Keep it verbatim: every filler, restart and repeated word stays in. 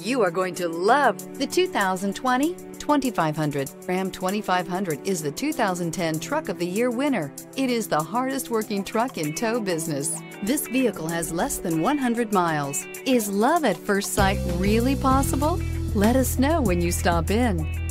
You are going to love the two thousand twenty twenty-five hundred. Ram twenty-five hundred is the two thousand ten Truck of the Year winner. It is the hardest working truck in tow business. This vehicle has less than one hundred miles. Is love at first sight really possible? Let us know when you stop in.